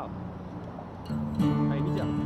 啊。哎，你讲。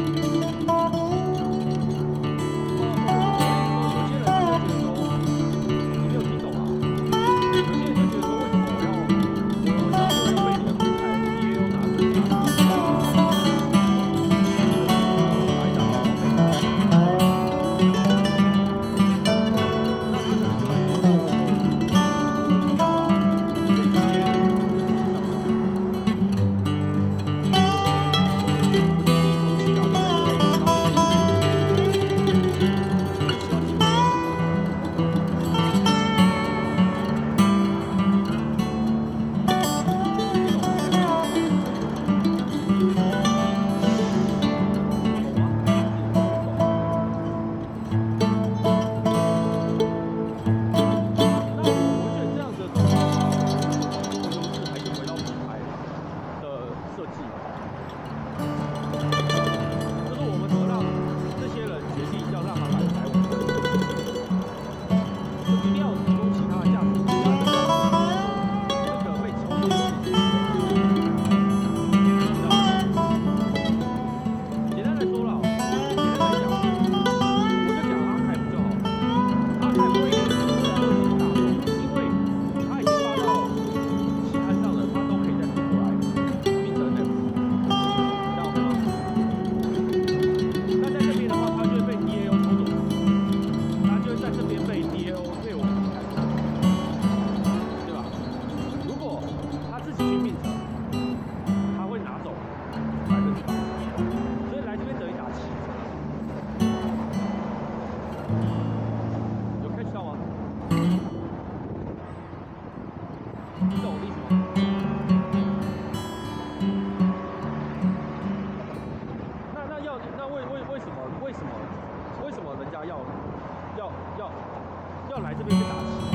要来这边去打旗，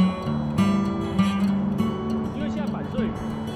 因为现在版税，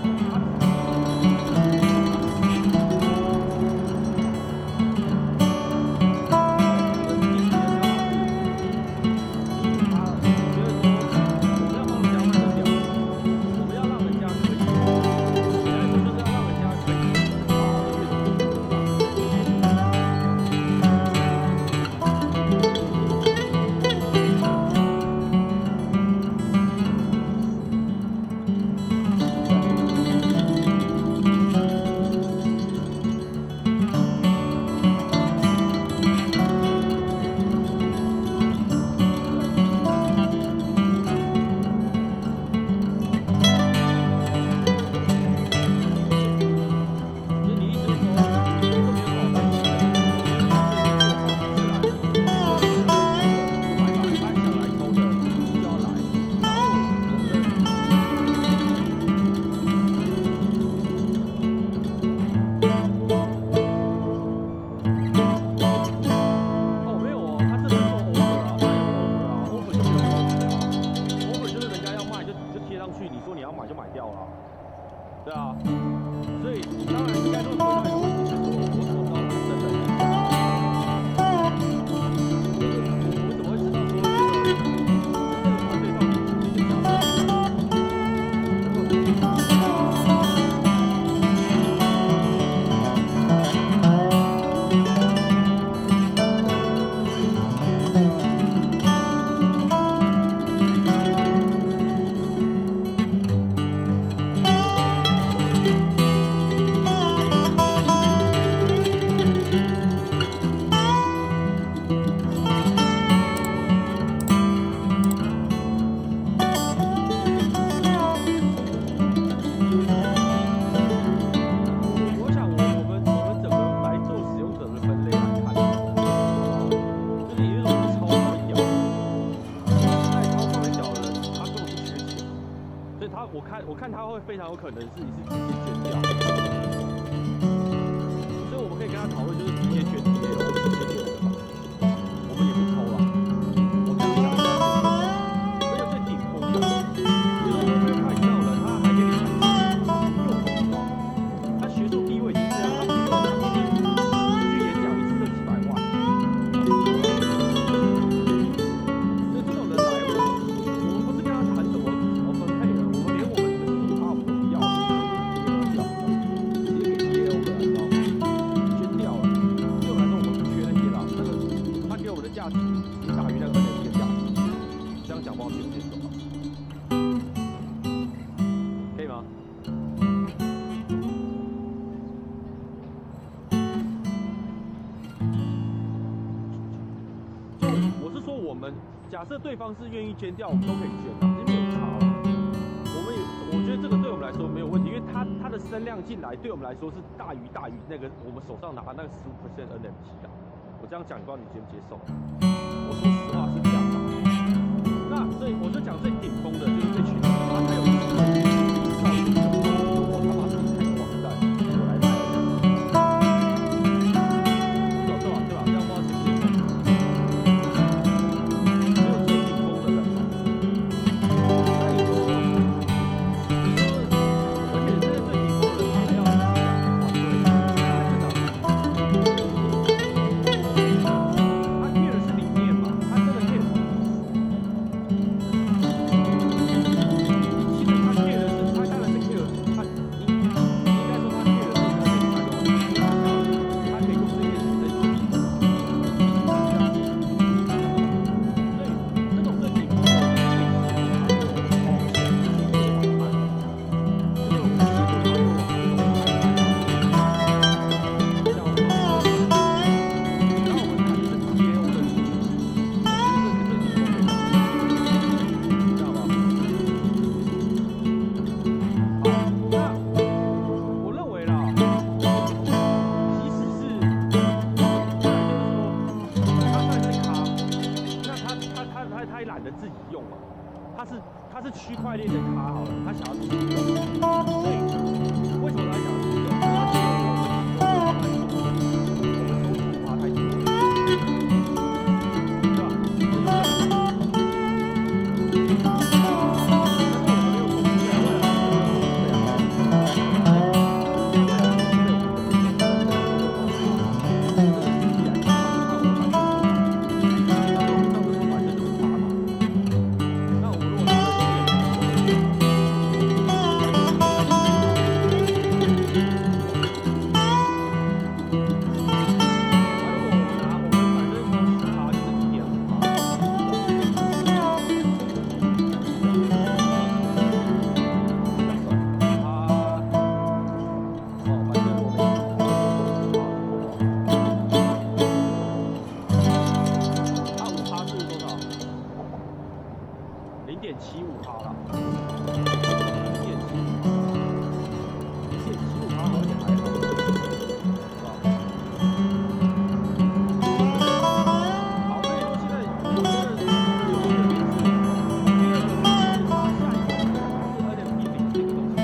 对啊，所以当然应该说回到一个问题，就是说我怎么知道它真的是这样？我怎么会知道说这个团队到底是不是假的？我看他会非常有可能是直接捐掉，所以我们可以跟他讨论，就是直接捐DA或者直接捐我的吧，我们也不抽了。我这样想一下，这个最顶峰的，比如说他以上的，他还给你产值用不到，他学术地位已经这样，他不用他一定去演讲一次就几百万，所以这种人来，我们不是跟他谈什么分配的，我们连我们。 假设对方是愿意捐掉，我们都可以捐的，其实没有差了。我觉得这个对我们来说没有问题，因为它的声量进来，对我们来说是大于那个我们手上拿那个15% NFT 啊。我这样讲，不知道你接不接受？我说实话是这样的。那所以我就讲最顶峰的就是这群人，他才有资格去造一个我他妈自己开个网站，我来卖。对吧？这样不知道接不接受？只有最顶峰的人。那你说，而且这些最顶峰的人，他还要养团队，他 care 的是理念嘛？他真的 care 的是意思。其实他 care 的是，他当然是 care 他，应该说他 care 的是他可以卖多少钱，他可以用这些钱来做义工，所以这种最顶峰的人可以协助他们往前进步的缓慢，就是我们协助他们往这种缓慢，这样子。然后我们看的是 TAO 的族群，我觉得这是最顶峰的人，知道吗？好，那我认为啦，即使是再来就是说，他算是咖，那他也懒得自己用嘛，他是区块链的咖好了，他想要自己用，所以为什么他想要自己用？他觉得我们提供的方案我们收入花太多了，对吧？这就是这样。但是我们没有说出来，未来我们没有说出来，0.75%啦，0.75%好像还好，是吧？好，所以说现在我觉得有趣的点是，第二个是它算是 NFT 领这个东西，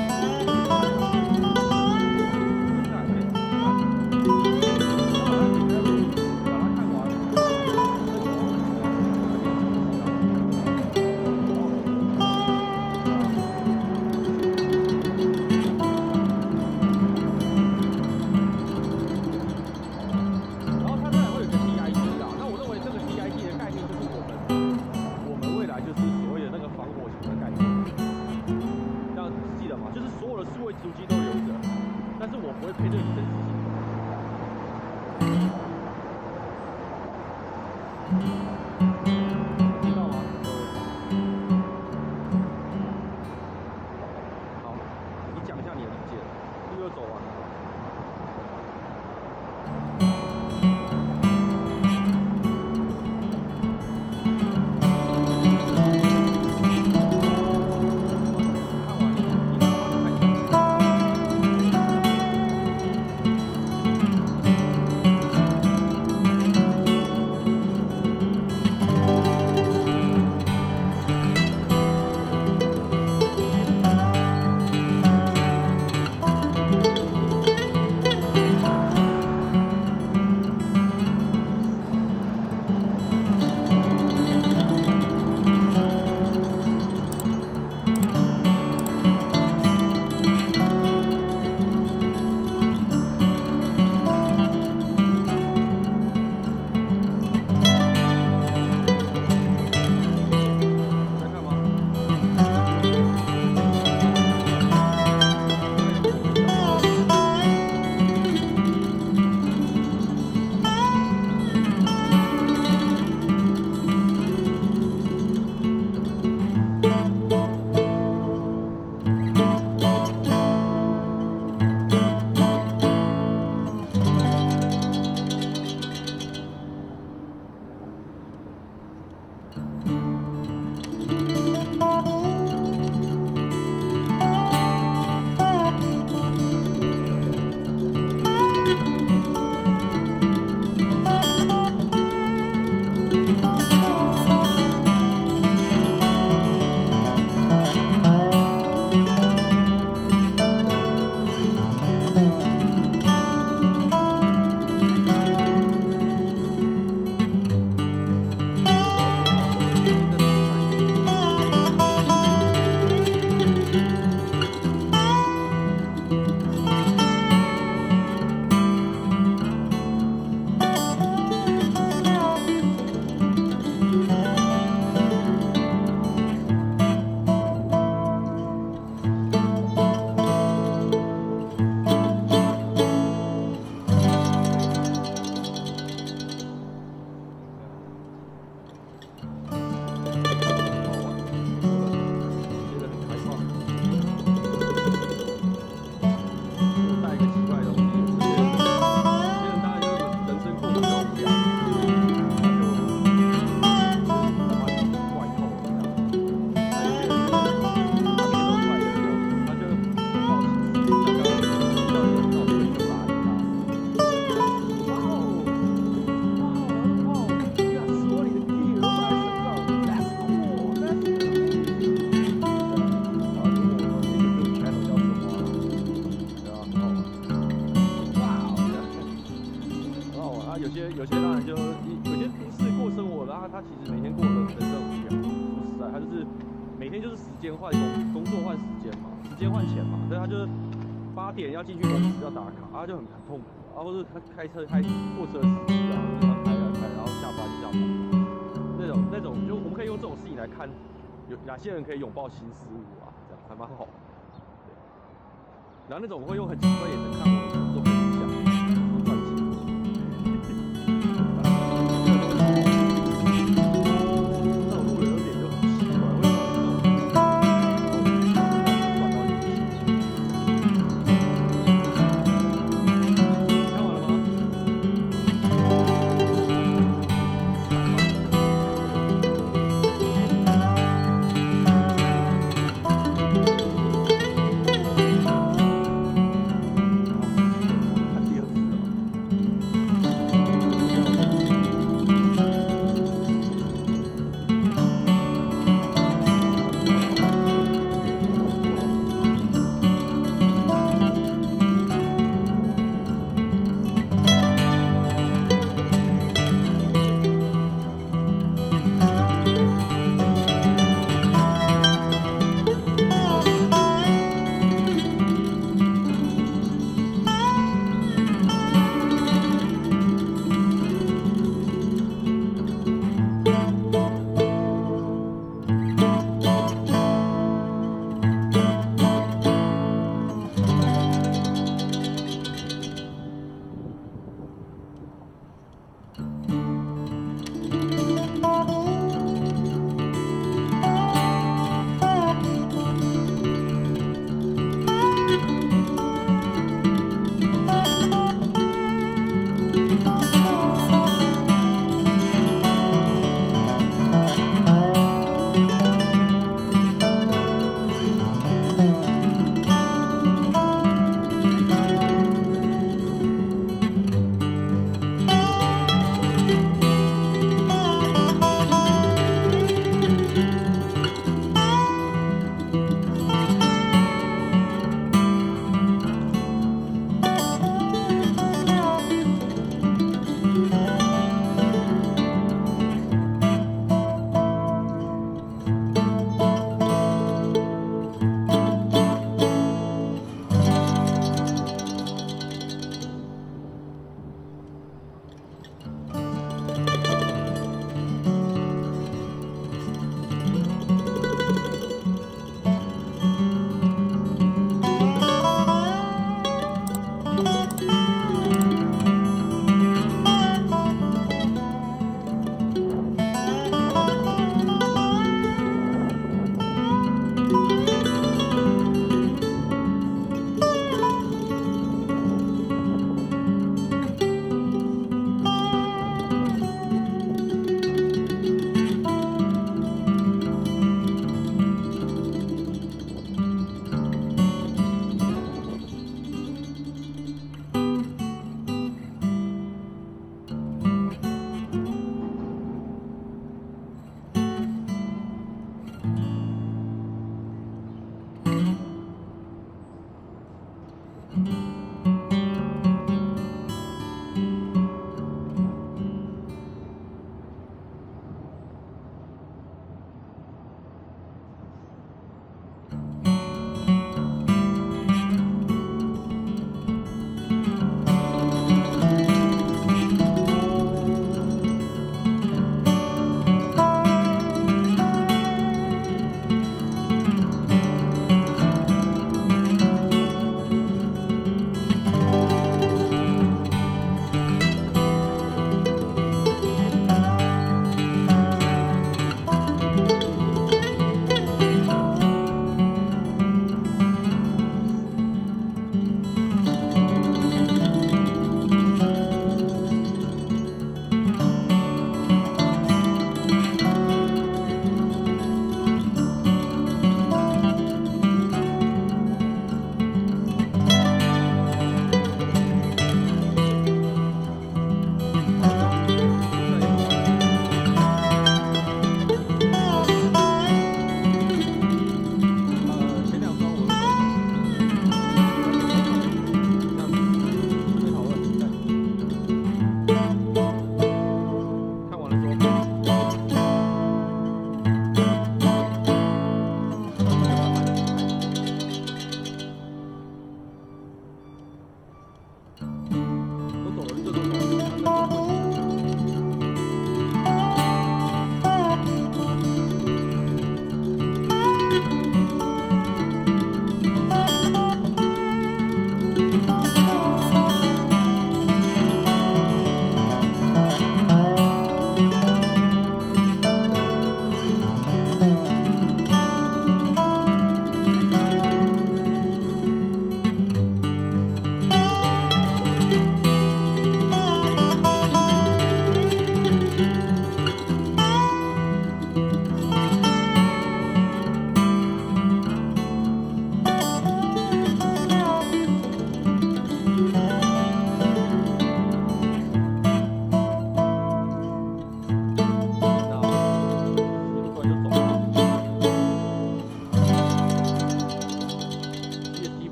足迹都留着，但是我不会配对你真实性。听到吗？好，你讲一下你的理解，路又走完了。 其实每天过的人生很无聊。说实在，他就是每天就是时间换工作换时间嘛，时间换钱嘛，所以他就是8点要进去公司要打卡，他就很痛苦。然后是他开货车司机啊，就是他开，然后下班就下班。那种，就我们可以用这种事情来看，有哪些人可以拥抱新事物啊，这样还蛮好的。然后那种我会用很奇怪的眼神看我的工作跟影响，都赚钱。那种路人有点就很奇怪，为什么赚到一笔钱？看完了吗？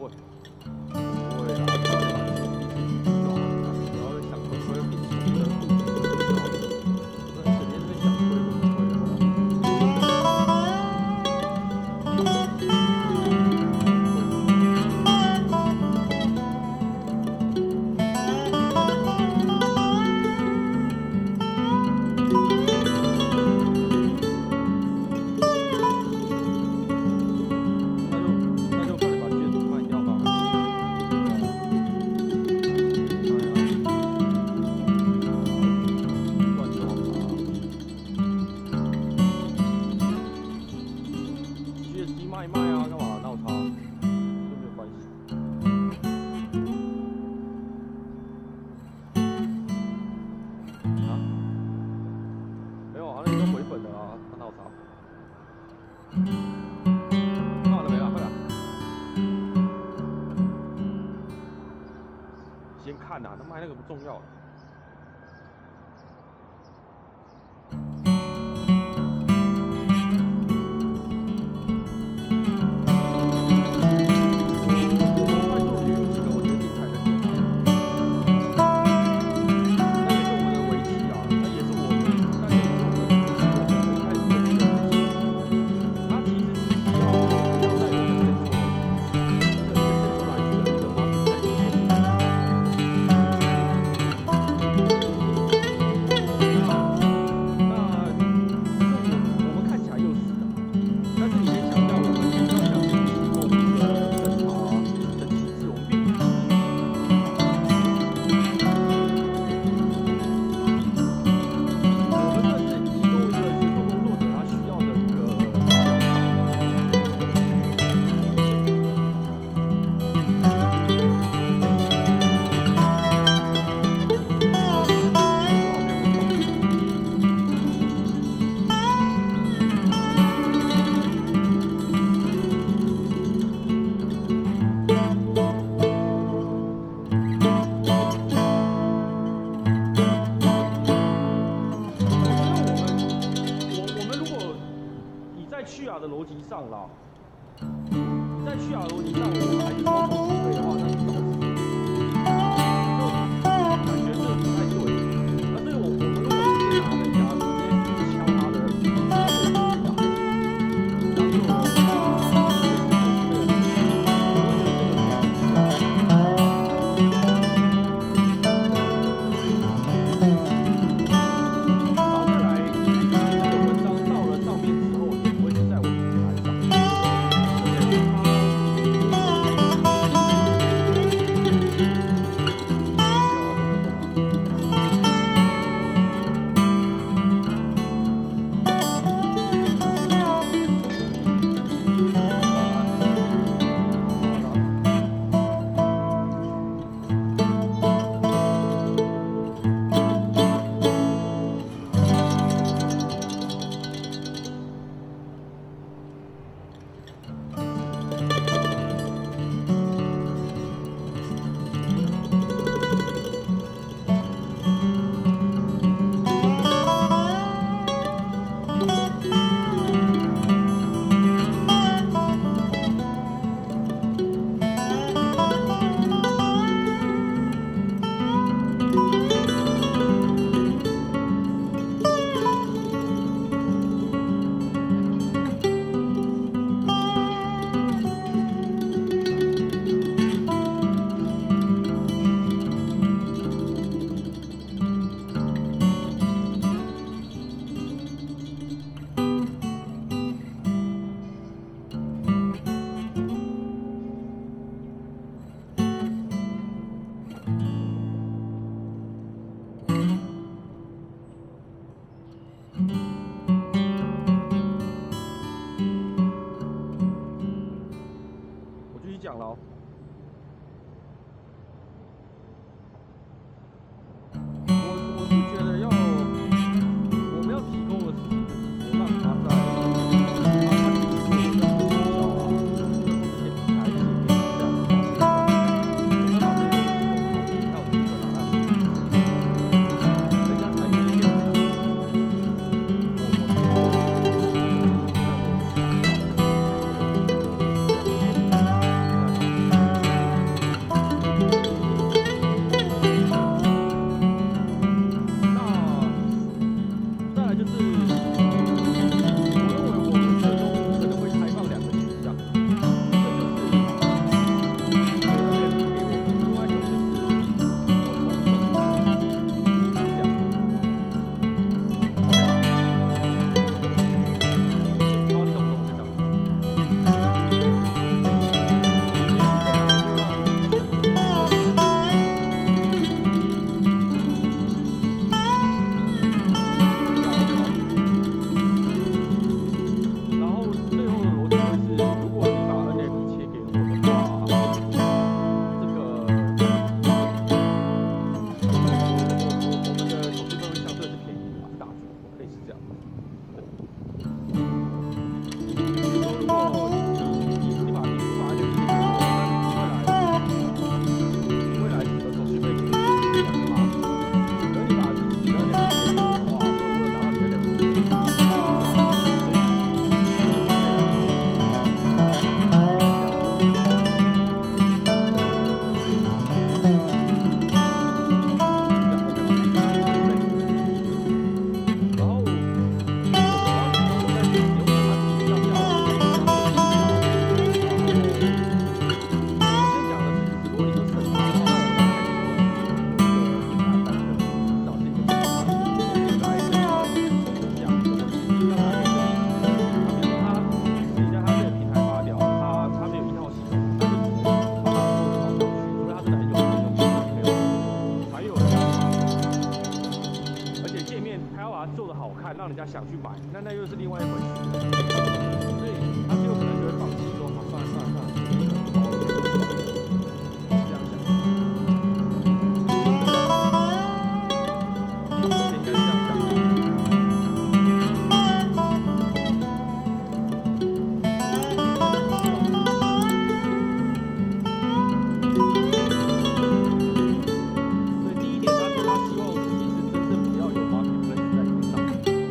会，不会啦，然后想回归病情的故事，那整天在想回归。先看啊，他卖那个不重要。上啦，你再去啊，如果你像我还是超过付费的话，那你找死，就感觉这不太对。那所以我们如果直接拿人家直接敲他的，讲了。我是觉得要我们要提供的事情就是说，让他在想去买，那又是另外一回事。所以他就有可能就会放弃说，好，算了，这样想。应该是这样想。所以第一点，他说他希望其实真正不要有 marketplace 在里面上。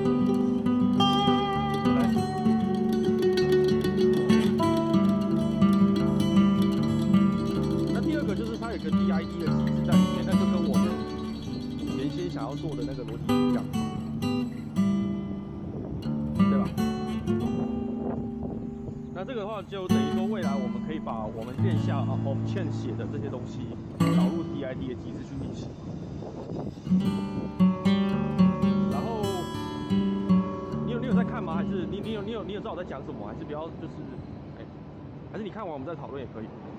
那第二个就是它有个 DID 的机制在里面，那就跟我们原先想要做的那个逻辑是一样，对吧？那这个的话就等于说，未来我们可以把我们店下option 写的这些东西导入 DID 的机制去运行。然后你有在看吗？还是你有知道我在讲什么？还是不要就是还是你看完我们再讨论也可以。